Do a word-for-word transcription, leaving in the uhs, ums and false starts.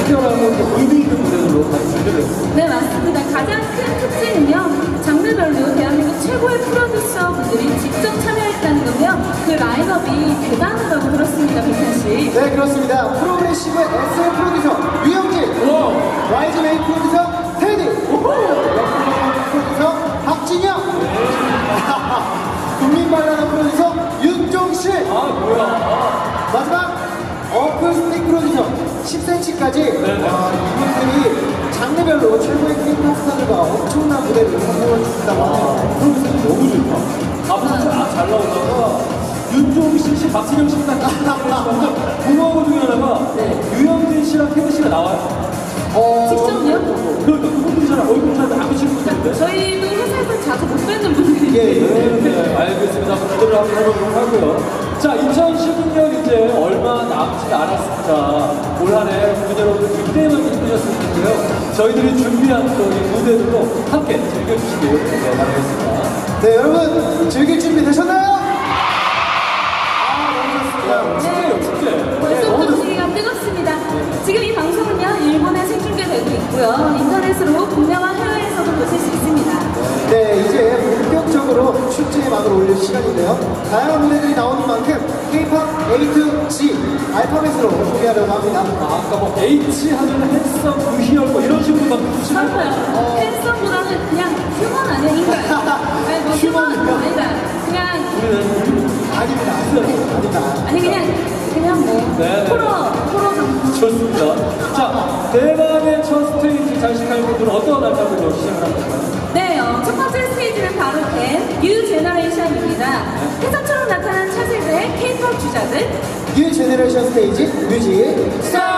특별하고 또 의미 있는 무대들로 많이 준비됐습니다. 네, 맞습니다. 가장 큰 특징은요, 장르별로 대한민국 최고의 프로듀서 분들이 직접 참여했다는 건데요. 그 라인업이 대단하다고 들었습니다, 백현 씨. 네, 그렇습니다. 프로그레시브 에스엠 프로듀서 유영진, 와이즈 메인 프로듀서 테디, 프로듀서 박진영, 국민 발라드 프로듀서 윤종신, 아, 뭐야. 아. 마지막 어쿠스틱 프로듀서 십 센티미터까지 어, 이분들이 장르별로 최고의 K-팝 스타들과 엄청난 무대를 선보여 주신다고 하네요. 프로듀서는 너무 좋다. 앞에서 아, 잘 나오다가 윤종신 씨, 박진영 씨랑 구멍 중에 하나가 유영진 씨랑 테디 씨가 나와요. 어, 직접요? 그러니까 그분들이 잘 얼굴 잘 안 비치는 분들인데. 저희도 회사에서 자주 못 뵙는 분들이. 예, 예. 네, 네, 알겠습니다. 기대를 한번 해보도록 하고요. 자, 이천십육 년 이제 얼마 남지 않았습니다. 올 한 해 국민 여러분 굉장히 많이 힘드셨을 텐데요. 저희들이 준비한 또 이 무대들로 함께 즐겨주시길 네, 바라겠습니다. 네, 여러분 즐길 준비 되셨나요? 아, 너무 좋습니다. 축제예요, 축제. 벌써부터 분위기가 뜨겁습니다. 지금 이 방송은요, 일본에 생중계되고 있고요. 인터넷으로 국내와 해외에서도 보실 수 있습니다. 네, 이제 본격적으로 축제의 막을 올릴 시간인데요. 다양한 무대들이 나오는 만큼 K-팝 A to G 알파벳으로 소개하려고 합니다. 아, 아까 뭐 H 하면 핸섬, 무희열 뭐 이런 식으로 막 붙이는 맞아요. 팬썸보다는 그냥 휴먼 아니야, 인간. 아니, 뭐 휴먼 휴먼이요? 아니다. 그냥, 아닙니다. 아닙니다. 아니, 그냥, 그냥 뭐, 네, 네. 포로, 포로 정도. 좋습니다. 자, 대망의 첫 스테이지 장식할 분들은 어떤 알파벳으로 시작을 합니까? 네, 어, 첫 번째 스테이지는 바로 댄, 뉴 제너레이션입니다. 해성처럼 나타난 차세대 K-팝 주자들. 뉴 제너레이션 스테이지 뮤직 스타트!